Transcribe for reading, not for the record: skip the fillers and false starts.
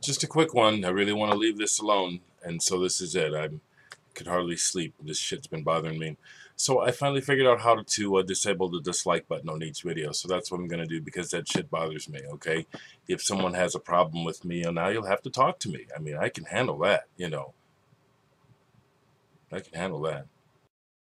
Just a quick one. I really want to leave this alone, and so this is it. I could hardly sleep. This shit's been bothering me. So I finally figured out how to disable the dislike button on each video. So that's what I'm going to do because that shit bothers me, okay? If someone has a problem with me, now you'll have to talk to me. I mean, I can handle that, I can handle that.